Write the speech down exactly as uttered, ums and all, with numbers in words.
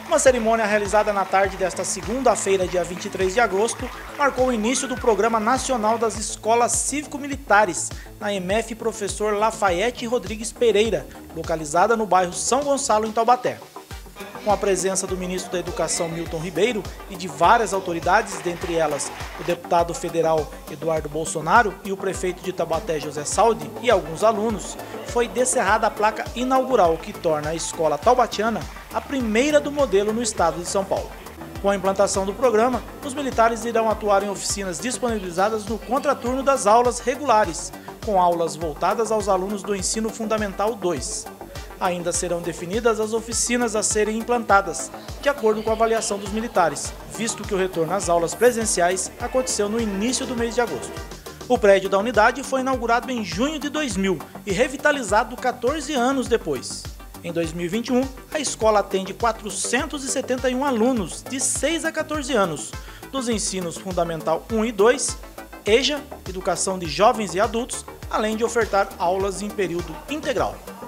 Uma cerimônia realizada na tarde desta segunda-feira, dia vinte e três de agosto, marcou o início do Programa Nacional das Escolas Cívico-Militares, na E M F Professor Lafayette Rodrigues Pereira, localizada no bairro São Gonçalo, em Taubaté. Com a presença do ministro da Educação Milton Ribeiro e de várias autoridades, dentre elas o deputado federal Eduardo Bolsonaro e o prefeito de Taubaté José Saldi e alguns alunos, foi descerrada a placa inaugural que torna a escola taubatiana a primeira do modelo no estado de São Paulo. Com a implantação do programa, os militares irão atuar em oficinas disponibilizadas no contraturno das aulas regulares, com aulas voltadas aos alunos do Ensino Fundamental dois. Ainda serão definidas as oficinas a serem implantadas, de acordo com a avaliação dos militares, visto que o retorno às aulas presenciais aconteceu no início do mês de agosto. O prédio da unidade foi inaugurado em junho de dois mil e revitalizado quatorze anos depois. Em dois mil e vinte e um, a escola atende quatrocentos e setenta e um alunos de seis a quatorze anos, dos ensinos Fundamental um e dois, E J A, Educação de Jovens e Adultos, além de ofertar aulas em período integral.